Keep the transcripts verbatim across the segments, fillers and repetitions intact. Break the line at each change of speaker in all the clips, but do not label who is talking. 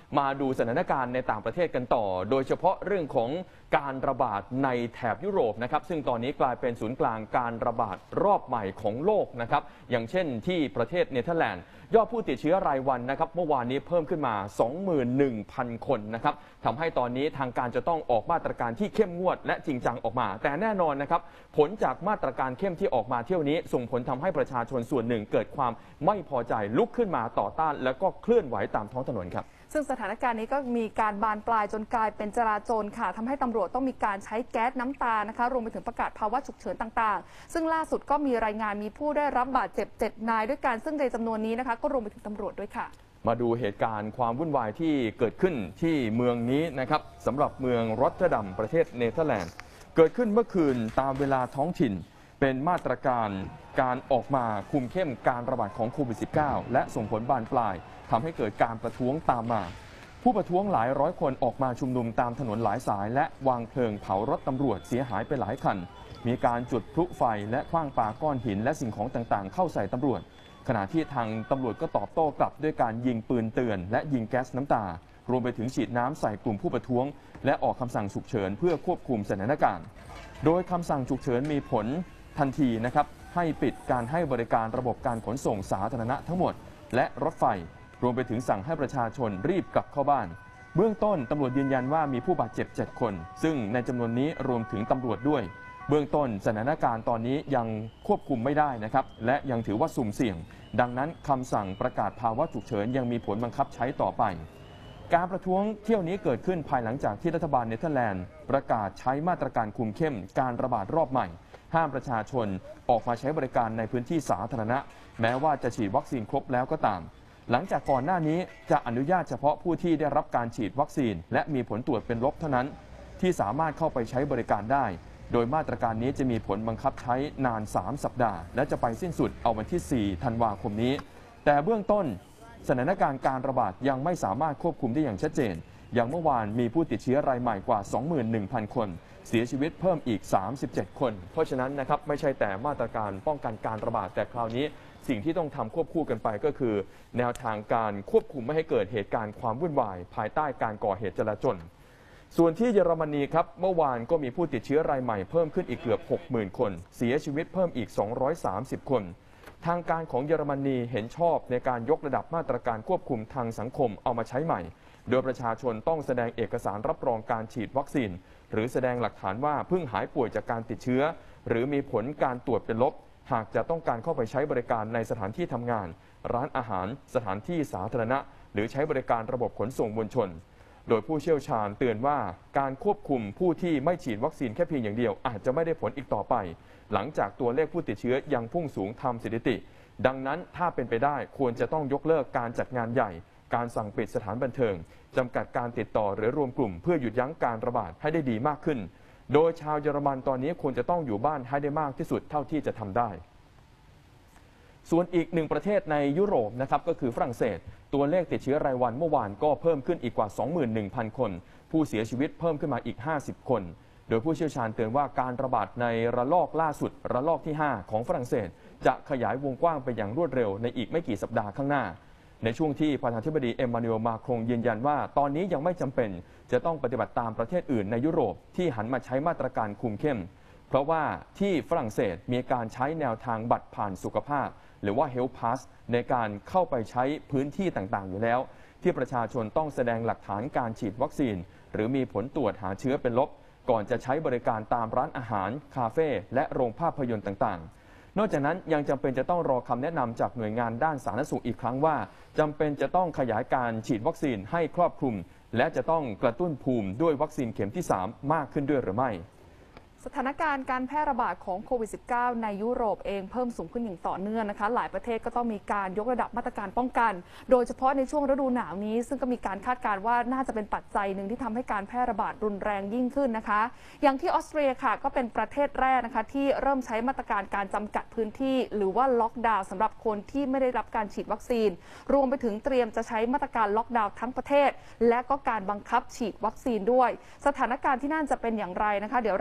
มาดูสถานการณ์ในต่างประเทศกันต่อโดยเฉพาะเรื่องของการระบาดในแถบยุโรปนะครับซึ่งตอนนี้กลายเป็นศูนย์กลางการระบาดรอบใหม่ของโลกนะครับอย่างเช่นที่ประเทศเนเธอร์แลนด์ยอดผู้ติดเชื้อรายวันนะครับเมื่อวานนี้เพิ่มขึ้นมา สองหมื่นหนึ่งพัน คนนะครับทำให้ตอนนี้ทางการจะต้องออกมาตรการที่เข้มงวดและจริงจังออกมาแต่แน่นอนนะครับผลจากมาตรการเข้มที่ออกมาเที่ยวนี้ส่งผลทำให้ประชาชนส่วนหนึ่งเกิดความไม่พอใจลุกขึ้นมาต่อต้านแล้วก็เคลื่อนไหวตามท้องถนนครับ
ซึ่งสถานการณ์นี้ก็มีการบานปลายจนกลายเป็นจลาจลค่ะทำให้ตำรวจต้องมีการใช้แก๊สน้ำตานะคะรวมไปถึงประกาศภาวะฉุกเฉินต่างๆซึ่งล่าสุดก็มีรายงานมีผู้ได้รับบาดเจ็บเจ็ดนายด้วยกันซึ่งในจำนวนนี้นะคะก็รวมไปถึงตำรวจด้วยค่ะ
มาดูเหตุการณ์ความวุ่นวายที่เกิดขึ้นที่เมืองนี้นะครับสำหรับเมืองรอตเตอร์ดัมประเทศเนเธอร์แลนด์เกิดขึ้นเมื่อคืนตามเวลาท้องถิ่นเป็นมาตรการการออกมาคุมเข้มการระบาดของโควิด สิบเก้า และส่งผลบานปลายทำให้เกิดการประท้วงตามมาผู้ประท้วงหลายร้อยคนออกมาชุมนุมตามถนนหลายสายและวางเพลิงเผารถตำรวจเสียหายไปหลายคันมีการจุดพลุไฟและขว้างปาก้อนหินและสิ่งของต่างๆเข้าใส่ตำรวจขณะที่ทางตำรวจก็ตอบโต้กลับด้วยการยิงปืนเตือนและยิงแก๊สน้ำตารวมไปถึงฉีดน้ำใส่กลุ่มผู้ประท้วงและออกคำสั่งฉุกเฉินเพื่อควบคุมสถานการณ์โดยคำสั่งฉุกเฉินมีผลทันทีนะครับให้ปิดการให้บริการระบบการขนส่งสาธารณะทั้งหมดและรถไฟรวมไปถึงสั่งให้ประชาชนรีบกลับเข้าบ้านเบื้องต้นตำรวจยืนยันว่ามีผู้บาดเจ็บเจ็ดคนซึ่งในจำนวนนี้รวมถึงตำรวจด้วยเบื้องต้นสถานการณ์ตอนนี้ยังควบคุมไม่ได้นะครับและยังถือว่าสุ่มเสี่ยงดังนั้นคำสั่งประกาศภาวะฉุกเฉินยังมีผลบังคับใช้ต่อไปการประท้วงเที่ยวนี้เกิดขึ้นภายหลังจากที่รัฐบาลเนเธอร์แลนด์ประกาศใช้มาตรการคุมเข้มการระบาดรอบใหม่ห้ามประชาชนออกมาใช้บริการในพื้นที่สาธารณะแม้ว่าจะฉีดวัคซีนครบแล้วก็ตามหลังจากก่อนหน้านี้จะอนุญาตเฉพาะผู้ที่ได้รับการฉีดวัคซีนและมีผลตรวจเป็นลบเท่านั้นที่สามารถเข้าไปใช้บริการได้โดยมาตรการนี้จะมีผลบังคับใช้นานสามสัปดาห์และจะไปสิ้นสุดเอาวันที่สี่ธันวาคมนี้แต่เบื้องต้นสถานการณ์การระบาดยังไม่สามารถควบคุมได้อย่างชัดเจนอย่างเมื่อวานมีผู้ติดเชื้อรายใหม่กว่า สองหมื่นหนึ่งพัน คนเสียชีวิตเพิ่มอีกสามสิบเจ็ดคนเพราะฉะนั้นนะครับไม่ใช่แต่มาตรการป้องกันการระบาดแต่คราวนี้สิ่งที่ต้องทำควบคู่กันไปก็คือแนวทางการควบคุมไม่ให้เกิดเหตุการณ์ความวุ่นวายภายใต้การก่อเหตุจลาจลส่วนที่เยอรมนีครับเมื่อวานก็มีผู้ติดเชื้อรายใหม่เพิ่มขึ้นอีกเกือบ หกหมื่น คนเสียชีวิตเพิ่มอีกสองร้อยสามสิบคนทางการของเยอรมนีเห็นชอบในการยกระดับมาตรการควบคุมทางสังคมเอามาใช้ใหม่โดยประชาชนต้องแสดงเอกสารรับรองการฉีดวัคซีนหรือแสดงหลักฐานว่าเพิ่งหายป่วยจากการติดเชื้อหรือมีผลการตรวจเป็นลบหากจะต้องการเข้าไปใช้บริการในสถานที่ทำงานร้านอาหารสถานที่สาธารณะหรือใช้บริการระบบขนส่งมวลชนโดยผู้เชี่ยวชาญเตือนว่าการควบคุมผู้ที่ไม่ฉีดวัคซีนแค่เพียงอย่างเดียวอาจจะไม่ได้ผลอีกต่อไปหลังจากตัวเลขผู้ติดเชื้อยังพุ่งสูงทำสถิติดังนั้นถ้าเป็นไปได้ควรจะต้องยกเลิกการจัดงานใหญ่การสั่งปิดสถานบันเทิงจำกัดการติดต่อหรือรวมกลุ่มเพื่อหยุดยั้งการระบาดให้ได้ดีมากขึ้นโดยชาวเยอรมันตอนนี้ควรจะต้องอยู่บ้านให้ได้มากที่สุดเท่าที่จะทำได้ส่วนอีกหนึ่งประเทศในยุโรปนะครับก็คือฝรั่งเศสตัวเลขติดเชื้อรายวันเมื่อวานก็เพิ่มขึ้นอีกกว่า สองหมื่นหนึ่งพัน คนผู้เสียชีวิตเพิ่มขึ้นมาอีกห้าสิบคนโดยผู้เชี่ยวชาญเตือนว่าการระบาดในระลอกล่าสุดระลอกที่ห้าของฝรั่งเศสจะขยายวงกว้างไปอย่างรวดเร็วในอีกไม่กี่สัปดาห์ข้างหน้าในช่วงที่ประธานาธิบดีเอ็มมานูเอลมาครงยืนยันว่าตอนนี้ยังไม่จำเป็นจะต้องปฏิบัติตามประเทศอื่นในยุโรปที่หันมาใช้มาตรการคุมเข้มเพราะว่าที่ฝรั่งเศสมีการใช้แนวทางบัตรผ่านสุขภาพหรือว่า Health Pass ในการเข้าไปใช้พื้นที่ต่างๆอยู่แล้วที่ประชาชนต้องแสดงหลักฐานการฉีดวัคซีนหรือมีผลตรวจหาเชื้อเป็นลบก่อนจะใช้บริการตามร้านอาหารคาเฟ่และโรงภาพยนตร์ต่างๆนอกจากนั้นยังจำเป็นจะต้องรอคำแนะนำจากหน่วยงานด้านสาธารณสุขอีกครั้งว่าจำเป็นจะต้องขยายการฉีดวัคซีนให้ครอบคลุมและจะต้องกระตุ้นภูมิด้วยวัคซีนเข็มที่สามมากขึ้นด้วยหรือไม่
สถานการณ์การแพร่ระบาดของโควิด สิบเก้า ในยุโรปเองเพิ่มสูงขึ้นอย่างต่อเนื่องนะคะหลายประเทศก็ต้องมีการยกระดับมาตรการป้องกันโดยเฉพาะในช่วงฤดูหนาวนี้ซึ่งก็มีการคาดการณ์ว่าน่าจะเป็นปัจจัยหนึ่งที่ทำให้การแพร่ระบาดรุนแรงยิ่งขึ้นนะคะอย่างที่ออสเตรียค่ะก็เป็นประเทศแรกนะคะที่เริ่มใช้มาตรการการจำกัดพื้นที่หรือว่าล็อกดาวน์สำหรับคนที่ไม่ได้รับการฉีดวัคซีนรวมไปถึงเตรียมจะใช้มาตรการล็อกดาวน์ทั้งประเทศและก็การบังคับฉีดวัคซีนด้วยสถานการณ์ที่นั่นจะเป็นอย่างไรนะคะเดี๋ยวเราจะไปพูด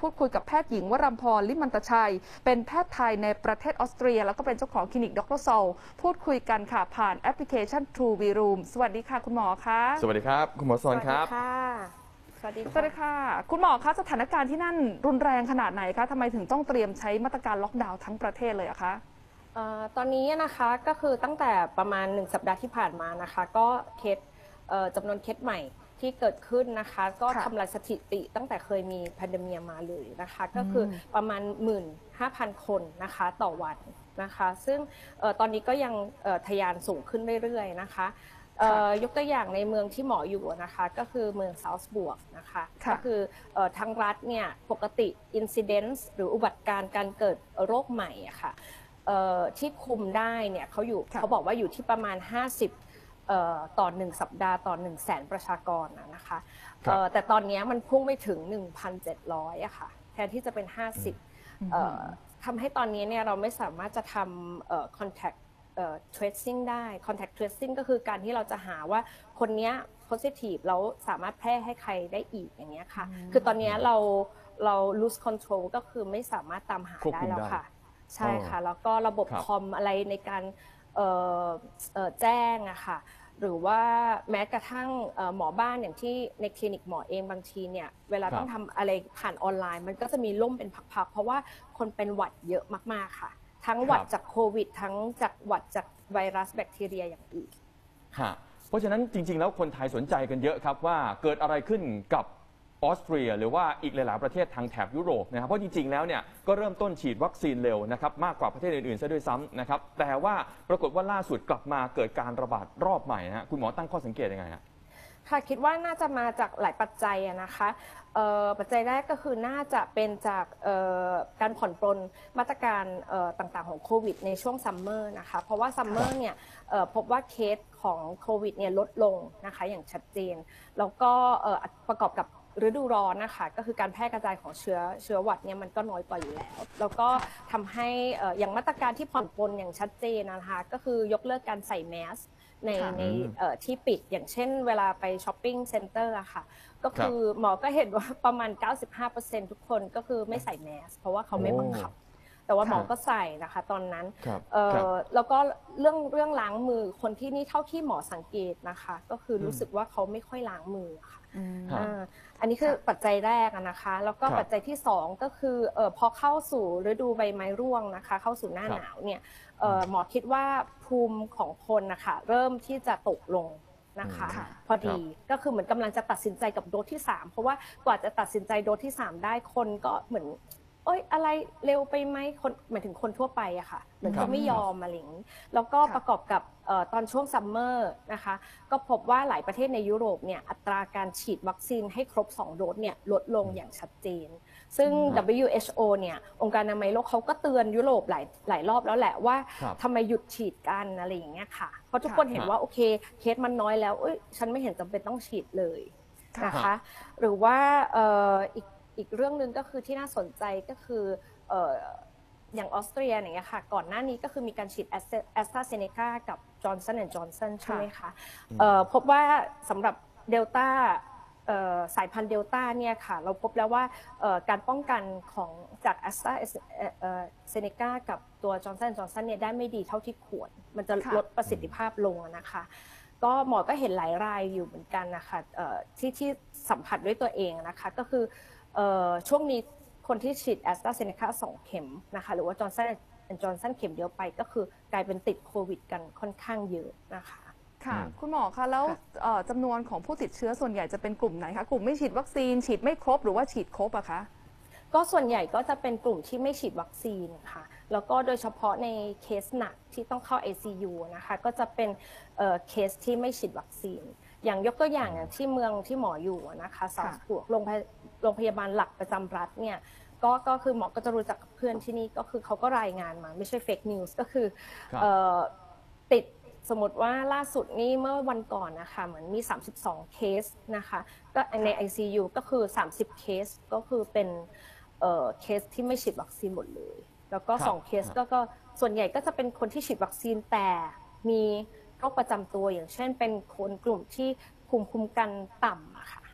พูดคุยกับแพทย์หญิงวรัมพรลิมันตชัยเป็นแพทย์ไทยในประเทศออสเตรียแล้วก็เป็นเจ้าของคลินิกดรโซลพูดคุยกันค่ะผ่านแอปพลิเคชัน True V Room สวัสดีค่ะคุณหมอคะ
สวัสดีครับคุณหมอซอนครับ
สวัสดีค่ะสวัสดีค่ะคุณหมอคะสถานการณ์ที่นั่นรุนแรงขนาดไหนคะทำไมถึงต้องเตรียมใช้มาตรการล็อกดาวน์ทั้งประเทศเลยอะคะ
ตอนนี้นะคะก็คือตั้งแต่ประมาณหนึ่งสัปดาห์ที่ผ่านมานะคะก็เคสจำนวนเคสใหม่ที่เกิดขึ้นนะคะก็ทำลายสถิติตั้งแต่เคยมีแพนเดเมียมาเลยนะคะก็คือประมาณ หนึ่งหมื่นห้าพัน คนนะคะต่อวันนะคะซึ่งตอนนี้ก็ยังทะยานสูงขึ้นเรื่อยๆนะคะยกตัวอย่างในเมืองที่หมออยู่นะคะก็คือเมืองซาวส์บวกนะคะก็คือทางรัฐเนี่ยปกติ incidence หรืออุบัติการณ์การเกิดโรคใหม่อะค่ะที่คุมได้เนี่ยเขาอยู่เขาบอกว่าอยู่ที่ประมาณห้าสิบต่อหนึ่งสัปดาห์ต่อหนึ่งแสนประชากรนะคะแต่ตอนนี้มันพุ่งไปถึง หนึ่งพันเจ็ดร้อย อะค่ะแทนที่จะเป็นห้าสิบทำให้ตอนนี้เนี่ยเราไม่สามารถจะทำ contact tracing ได้ contact tracing ก็คือการที่เราจะหาว่าคนนี้ positive แล้วสามารถแพร่ให้ใครได้อีกอย่างเงี้ยค่ะคือตอนนี้เราเรา lose control ก็คือไม่สามารถตามหาได้แล้วค่ะใช่ค่ะแล้วก็ระบบคอมอะไรในการแจ้งอะค่ะหรือว่าแม้กระทั่งหมอบ้านอย่างที่ในคลินิกหมอเองบางทีเนี่ยเวลาต้องทำอะไรผ่านออนไลน์มันก็จะมีล่มเป็นพักๆเพราะว่าคนเป็นหวัดเยอะมากๆค่ะทั้งหวัดจากโควิดทั้งจากหวัดจากไวรัสแบคทีเรียอย่างอื่น
เพราะฉะนั้นจริงๆแล้วคนไทยสนใจกันเยอะครับว่าเกิดอะไรขึ้นกับออสเตรียหรือว่าอีกหลายๆประเทศทางแถบยุโรปนะครับเพราะจริงๆแล้วเนี่ยก็เริ่มต้นฉีดวัคซีนเร็วนะครับมากกว่าประเทศอื่นๆซะด้วยซ้ำนะครับแต่ว่าปรากฏว่าล่าสุดกลับมาเกิดการระบาดรอบใหม่นะคุณหมอตั้งข้อสังเกตยังไงฮะ
ค่ะคิดว่าน่าจะมาจากหลายปัจจัยนะคะปัจจัยแรกก็คือน่าจะเป็นจากการผ่อนปลนมาตรการต่างๆของโควิดในช่วงซัมเมอร์นะคะเพราะว่าซัมเมอร์เนี่ยพบว่าเคสของโควิดเนี่ยลดลงนะคะอย่างชัดเจนแล้วก็ประกอบกับฤดูร้อนนะคะก็คือการแพร่กระจายของเชื้อเชื้อหวัดเนี่ยมันก็น้อยกว่าอยู่แล้วแล้วก็ทำให้อย่างมาตรการที่ผ่อนปลนอย่างชัดเจนนะคะก็คือยกเลิกการใส่แมสในในที่ปิดอย่างเช่นเวลาไปช้อปปิ้งเซ็นเตอร์อะค่ะก็คือหมอก็เห็นว่าประมาณ เก้าสิบห้าเปอร์เซ็นต์ ทุกคนก็คือไม่ใส่แมสเพราะว่าเขาไม่บังคับแต่ว่าหมอก็ใส่นะคะตอนนั้นแล้วก็เรื่องเรื่องล้างมือคนที่นี่เท่าที่หมอสังเกตนะคะก็คือรู้สึกว่าเขาไม่ค่อยล้างมือค่ะอันนี้คือปัจจัยแรกนะคะแล้วก็ปัจจัยที่สองก็คือพอเข้าสู่ฤดูใบไม้ร่วงนะคะเข้าสู่หน้าหนาวเนี่ยหมอคิดว่าภูมิของคนนะคะเริ่มที่จะตกลงนะคะพอดีก็คือเหมือนกำลังจะตัดสินใจกับโดสที่สามเพราะว่ากว่าจะตัดสินใจโดสที่สามได้คนก็เหมือนเอ้ยอะไรเร็วไปไหมคนหมายถึงคนทั่วไปอะค่ะเหมือนเขาไม่ยอมมาหลิงแล้วก็ประกอบกับตอนช่วงซัมเมอร์นะคะก็พบว่าหลายประเทศในยุโรปเนี่ยอัตราการฉีดวัคซีนให้ครบสองโดสเนี่ยลดลงอย่างชัดเจนซึ่ง ดับเบิลยู เอช โอ เนี่ยองค์การอนามัยโลกเขาก็เตือนยุโรปหลายหลายรอบแล้วแหละว่าทำไมหยุดฉีดกันอะไรอย่างเงี้ยค่ะเพราะทุกคนเห็นว่าโอเคเคสมันน้อยแล้วเอ้ยฉันไม่เห็นจำเป็นต้องฉีดเลยนะคะหรือว่าอีกอีกเรื่องหนึ่งก็คือที่น่าสนใจก็คืออย่างออสเตรียอย่างเงี้ยค่ะก่อนหน้านี้ก็คือมีการฉีดแอสตราเซเนกากับจอห์นสันแอนด์จอห์นสันใช่ไหมคะพบว่าสำหรับเดลต้าสายพันธุ์เดลต้าเนี่ยค่ะเราพบแล้วว่าการป้องกันของจากแอสตราเซเนกากับตัวจอห์นสันแอนด์จอห์นสันเนี่ยได้ไม่ดีเท่าที่ควรมันจะลดประสิทธิภาพลงนะคะก็หมอก็เห็นหลายรายอยู่เหมือนกันนะคะที่ที่สัมผัสด้วยตัวเองนะคะก็คือช่วงนี้คนที่ฉีดแอสตราเซเนกาสองเข็มนะคะหรือว่าจอห์นสันแอนด์จอห์นสันเข็มเดียวไปก็คือกลายเป็นติดโควิดกันค่อนข้างเยอะนะคะ
ค่ะคุณหมอคะแล้วจำนวนของผู้ติดเชื้อส่วนใหญ่จะเป็นกลุ่มไหนคะกลุ่มไม่ฉีดวัคซีนฉีดไม่ครบหรือว่าฉีดครบอะคะ
ก็ส่วนใหญ่ก็จะเป็นกลุ่มที่ไม่ฉีดวัคซีนค่ะแล้วก็โดยเฉพาะในเคสหนักที่ต้องเข้า ไอ ซี ยู นะคะก็จะเป็นเคสที่ไม่ฉีดวัคซีนอย่างยกตัวอย่างอย่างที่เมืองที่หมออยู่นะคะซาวส์บวกโรงพยาบาลหลักประจำรัฐเนี่ยก็ก็คือหมอก็จะรู้จักกับเพื่อนที่นี่ก็คือเขาก็รายงานมาไม่ใช่เฟกนิวส์ก็คือติดสมมติว่าล่าสุดนี้เมื่อวันก่อนนะคะเหมือนมีสามสิบสองเคสนะคะก็ใน ไอ ซี ยู ก็คือสามสิบเคสก็คือเป็นเคสที่ไม่ฉีดวัคซีนหมดเลยแล้วก็สองเคสก็ก็ส่วนใหญ่ก็จะเป็นคนที่ฉีดวัคซีนแต่มีโรคประจำตัวอย่างเช่นเป็นคนกลุ่มที่ภูมิคุ้มกันต่ำอะค่ะ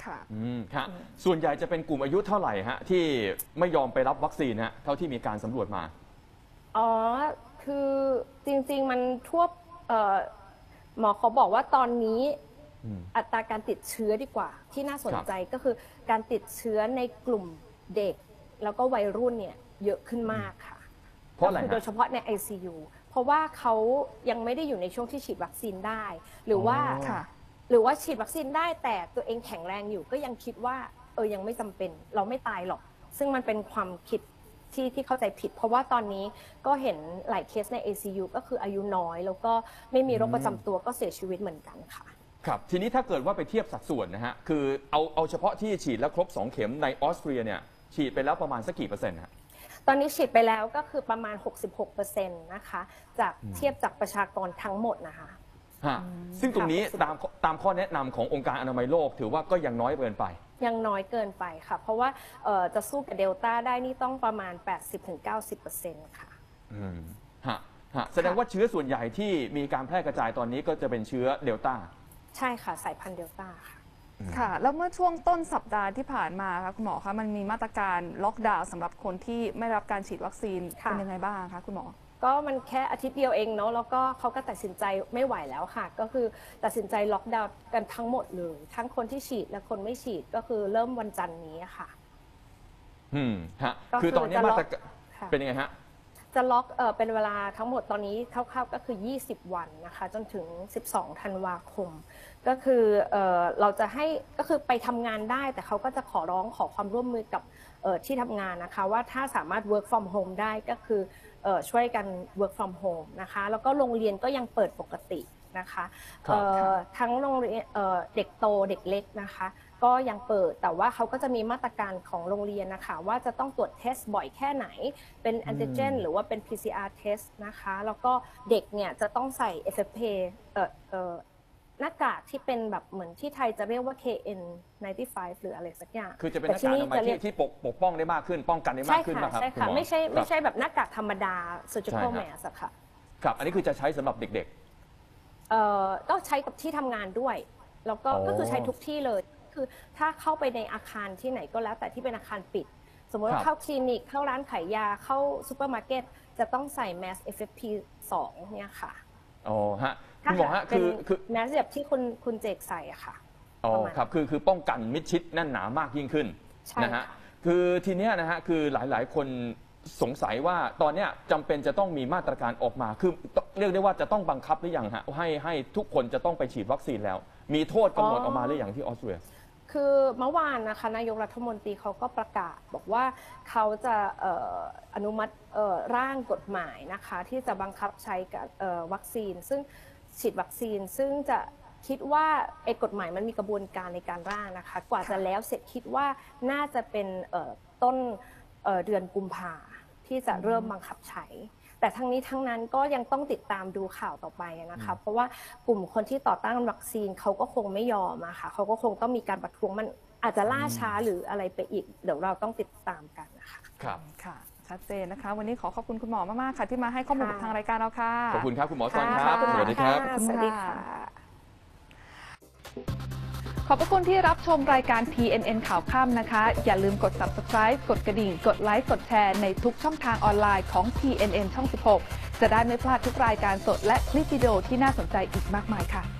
ค่ะ
อืมฮะส่วนใหญ่จะเป็นกลุ่มอายุเท่าไหร่ฮะที่ไม่ยอมไปรับวัคซีนฮะเท่าที่มีการสำรวจมา
อ๋อคือจริงๆมันทั่วเอ่อหมอเขาบอกว่าตอนนี้อัตราการติดเชื้อดีกว่าที่น่าสนใจก็คือการติดเชื้อในกลุ่มเด็กแล้วก็วัยรุ่นเนี่ยเยอะขึ้นมากค่ะ
เพราะอะไรฮะ
โดยเฉพาะใน ไอ ซี ยู เพราะว่าเขายังไม่ได้อยู่ในช่วงที่ฉีดวัคซีนได้ หรือว่าหรือว่าฉีดวัคซีนได้แต่ตัวเองแข็งแรงอยู่ก็ยังคิดว่าเออยังไม่จำเป็นเราไม่ตายหรอกซึ่งมันเป็นความคิดที่ที่เข้าใจผิดเพราะว่าตอนนี้ก็เห็นหลายเคสใน ไอ ซี ยู ก็คืออายุน้อยแล้วก็ไม่มีโรคประจำตัวก็เสียชีวิตเหมือนกันค่ะ
ครับทีนี้ถ้าเกิดว่าไปเทียบสัดส่วนนะฮะคือเอาเอาเฉพาะที่ฉีดแล้วครบสองเข็มในออสเตรียเนี่ยฉีดไปแล้วประมาณสักกี่เปอร์เซ็นต์ฮะ
ตอนนี้ฉีดไปแล้วก็คือประมาณ หกสิบหกเปอร์เซ็นต์ นะคะจากเทียบจากประชากรทั้งหมดนะคะ
ฮะซึ่งตรงนี้ตามตามข้อแนะนำขององค์การอนามัยโลกถือว่าก็ยังน้อยเกินไป
ยังน้อยเกินไปค่ะเพราะว่าจะสู้กับเดลต้าได้นี่ต้องประมาณ แปดสิบถึงเก้าสิบเปอร์เซ็นต์ ค่ะ
อืมฮะฮะแสดงว่าเชื้อส่วนใหญ่ที่มีการแพร่กระจายตอนนี้ก็จะเป็นเชื้อเดลต้า
ใช่ค่ะสายพันธุ์เดลต้าค่ะ
ค่ะแล้วเมื่อช่วงต้นสัปดาห์ที่ผ่านมาค่ะคุณหมอคะมันมีมาตรการล็อกดาวน์สำหรับคนที่ไม่รับการฉีดวัคซีนเป็นยังไงบ้างคะคุณหมอ
ก็มันแค่อาทิตย์เดียวเองเนาะแล้วก็เขาก็ตัดสินใจไม่ไหวแล้วค่ะก็คือตัดสินใจล็อกดาวน์กันทั้งหมดเลยทั้งคนที่ฉีดและคนไม่ฉีดก็คือเริ่มวันจันทร์นี้ค่ะ
อืมฮะคือตอนนี้มาตรการเป็นยังไงฮะ
จะล็อกเออเป็นเวลาทั้งหมดตอนนี้คร่าวๆก็คือยี่สิบวันนะคะจนถึงสิบสองธันวาคมก็คือเออเราจะให้ก็คือไปทำงานได้แต่เขาก็จะขอร้องขอความร่วมมือกับเออที่ทำงานนะคะว่าถ้าสามารถ work from home ได้ก็คือเออช่วยกัน work from home นะคะแล้วก็โรงเรียนก็ยังเปิดปกตินะคะทั้งโรงเรียนเด็กโตเด็กเล็กนะคะก็ยังเปิดแต่ว่าเขาก็จะมีมาตรการของโรงเรียนนะคะว่าจะต้องตรวจเทสบ่อยแค่ไหนเป็นแอนติเจนหรือว่าเป็น พี ซี อาร์ test นะคะแล้วก็เด็กเนี่ยจะต้องใส่ เอฟ เอฟ พี เอ่อเอ่อหน้ากากที่เป็นแบบเหมือนที่ไทยจะเรียกว่า เค เอ็น ไนน์ตี้ไฟว์ หรืออะไรสักอย่าง
คือจะเป็นหน้ากากอนามัยที่ที่ปกปกป้องได้มากขึ้นป้องกันได้มากขึ้นนะครับ
ใช่ค่ะไม่ใช่ไม่ใช่แบบหน้ากากธรรมดา surgical mask ค่ะ
ครับอันนี้คือจะใช้สำหรับเด็ก
ๆเอ่อก็ใช้กับที่ทำงานด้วยแล้วก็ก็คือใช้ทุกที่เลยคือถ้าเข้าไปในอาคารที่ไหนก็แล้วแต่ที่เป็นอาคารปิดสมมติว่าเข้าคลินิกเข้าร้านขายยาเข้าซูเปอร์มาร์เก็ตจะต้องใส่แมส เอฟ เอฟ พี สองเนี่ยค่ะ
อ๋อฮะคุณหมอฮะคือคือ
แมสแบบที่คุณคุณเจกใส่อะค่ะ
อ๋อครับคือคือป้องกันมิดชิดแน่นหนามากยิ่งขึ้นนะฮะคือทีเนี้ยนะฮะคือหลายๆคนสงสัยว่าตอนเนี้ยจำเป็นจะต้องมีมาตรการออกมาคือเรียกได้ว่าจะต้องบังคับหรือยังฮะให้ให้ทุกคนจะต้องไปฉีดวัคซีนแล้วมีโทษกำหนดออกมาหรือยังที่ออสเตรีย
คือเมื่อวานนะคะนายกรัฐมนตรีเขาก็ประกาศบอกว่าเขาจะอนุมัติร่างกฎหมายนะคะที่จะบังคับใช้กับวัคซีนซึ่งฉีดวัคซีนซึ่งจะคิดว่าไอ้กฎหมายมันมีกระบวนการในการร่างนะคะกว่าจะแล้วเสร็จคิดว่าน่าจะเป็นต้นเดือนกุมภาที่จะเริ่มบังคับใช้แต่ทั้งนี้ทั้งนั้นก็ยังต้องติดตามดูข่าวต่อไปนะคะเพราะว่ากลุ่มคนที่ต่อต้านวัคซีนเขาก็คงไม่ยอมอะค่ะเขาก็คงต้องมีการประท้วงมันอาจจะล่าช้าหรืออะไรไปอีกเดี๋ยวเราต้องติดตามกันนะคะ
ครับ
ค่ะชัดเจนนะคะวันนี้ขอขอบคุณคุณหมอมากๆค่ะที่มาให้ข้อมูลกับทางรายการเราค่ะ
ขอบคุณครับคุณหมอสอนครับสวัสดีครับ
สวัสดีค่ะ
ขอบพระคุณที่รับชมรายการ ที เอ็น เอ็น ข่าวค่ำนะคะอย่าลืมกด ซับสไครบ์ กดกระดิ่งกดไลค์กดแชร์ในทุกช่องทางออนไลน์ของ ที เอ็น เอ็น ช่อง สิบหกจะได้ไม่พลาดทุกรายการสดและคลิปวิดีโอที่น่าสนใจอีกมากมายค่ะ